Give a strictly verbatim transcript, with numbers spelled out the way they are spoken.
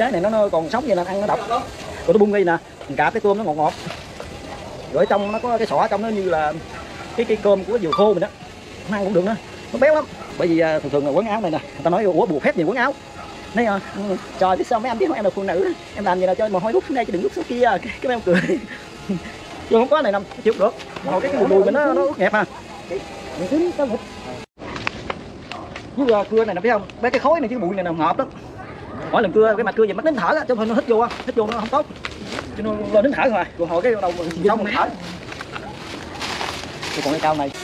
trái này nó, nó còn sống vậy là ăn nó độc. Rồi tôi bung đi nè, cả cái tôm nó ngọt ngọt. Rồi ở trong nó có cái sọ ở trong nó như là cái cái cơm của dừa khô mình đó, nó ăn cũng được nữa, nó béo lắm. Bởi vì thường thường là quấn áo này nè, người ta nói ủa buộc hết nhiều quấn áo. Nói à, trời biết sao mấy anh biết không, em là phụ nữ, em làm gì là cho mồ hôi rút xuống đây chứ đừng rút xuống kia, cái, cái mấy em cười. Chứ không có này nằm chịu được. Rồi cái cái đùi mình nó nó ướt nhẹp à. Với cưa này nè biết không, mấy cái khối này chứ bụi này nằm ngọt lắm. Mỗi lần cưa cái mặt cưa gì mắt nín thở á, chứ không nó hít vô, hít vô nó không tốt. Cho nên lên nín thở rồi, còn hồi cái đầu mình xong mình thở. Còn cái cao này